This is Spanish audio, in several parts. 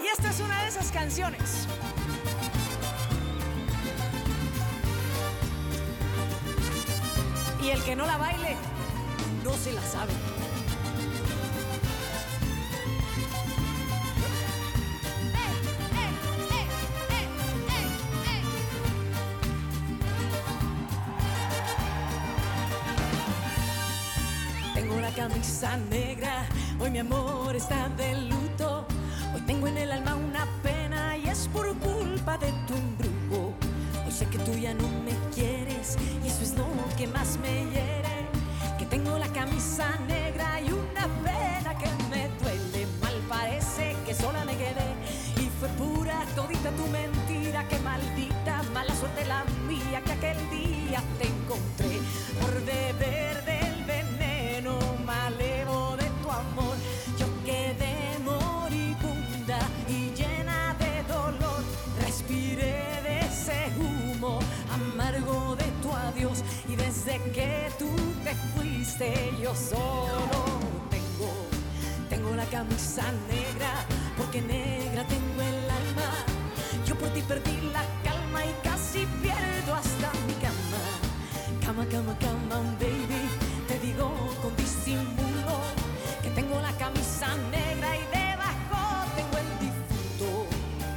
Y esta es una de esas canciones. Y el que no la baile, no se la sabe. Tengo la camisa negra, hoy mi amor está de luto. Hoy tengo en el alma una pena y es por culpa de tu embrujo. Hoy sé que tú ya no me quieres y eso es lo que más me hiere. Que tengo la camisa negra y una pena que me duele. Mal parece que sola me quedé y fue pura todita tu mentira. Que maldita mala suerte la mía que aquel día te encontré por beber del veneno malevo de tu amor. Yo quedé moribunda y llena de dolor. Respiré de ese humo amargo de tu adiós. Y desde que tú te fuiste yo solo tengo la camisa negra. Porque negra tengo el alma. Yo por ti perdí la calma y casi pierdo hasta mi cama. Cama, cama, cama, baby. Te digo con disimulo que tengo la camisa negra y debajo tengo el difunto.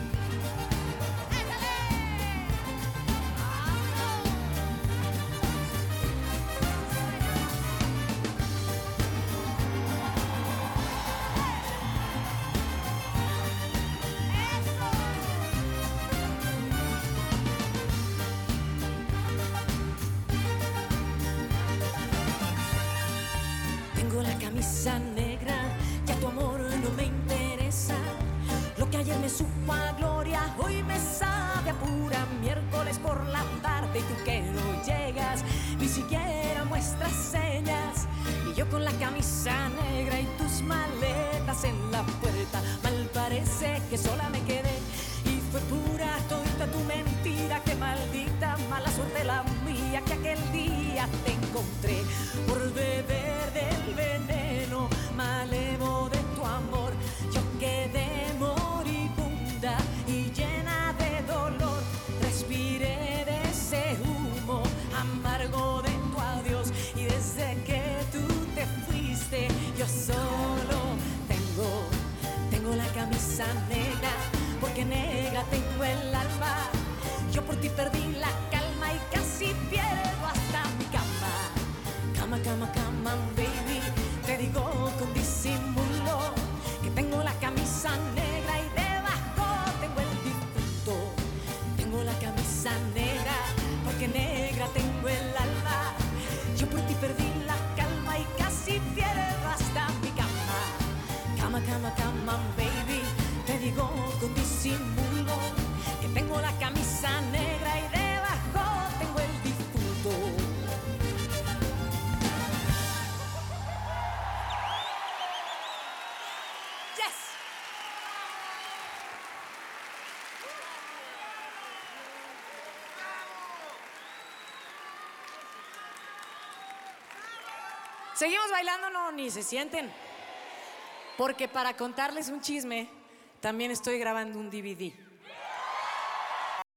Tengo la camisa negra, ya tu amor no me interesa. Lo que ayer me supo a gloria, hoy me sabe a pura miércoles por la tarde. Y tú que no llegas, ni siquiera muestras señas. Y yo con la camisa negra y tus maletas en la puerta. Mal parece que sola me quedé y fue pura todita tu mentira. Que maldita mala suerte la mía que aquel día te encontré por beber del veneno malevo de tu amor. Yo quedé moribunda y llena de dolor. Respiré de ese humo amargo de tu adiós. Y desde que tú te fuiste yo solo tengo la camisa negra. Porque negra tengo el alma. Yo por ti perdí la calma y casi pierdo hasta mi cama. Cama, cama, cama, baby. Te digo con disimulo que tengo la camisa negra y debajo tengo el difunto. Tengo la camisa negra porque negra tengo el alma. Yo por ti perdí la calma y casi pierdo hasta mi cama. Cama, cama, cama, baby. Te digo con disimulo que tengo la camisa negra y debajo tengo el difunto. Yes. Seguimos bailando, no, ni se sienten. Porque para contarles un chisme, también estoy grabando un DVD.